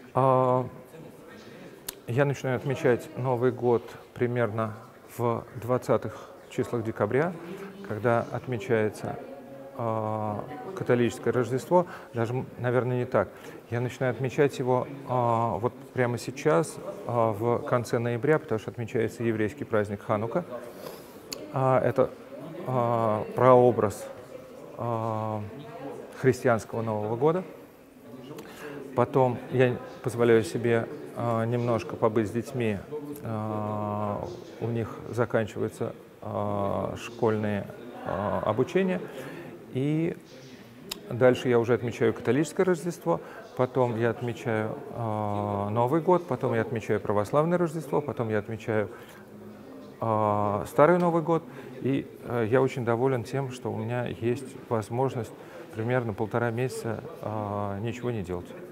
А, Я начинаю отмечать Новый год примерно в 20-х числах декабря, когда отмечается католическое Рождество. Даже, наверное, не так. Я начинаю отмечать его вот прямо сейчас, в конце ноября, потому что отмечается еврейский праздник Ханука. Это прообраз христианского Нового года. Потом я позволяю себе немножко побыть с детьми. У них заканчивается школьное обучение. И дальше я уже отмечаю католическое Рождество, потом я отмечаю Новый год, потом я отмечаю православное Рождество, потом я отмечаю Старый Новый год. И я очень доволен тем, что у меня есть возможность примерно 1,5 месяца ничего не делать.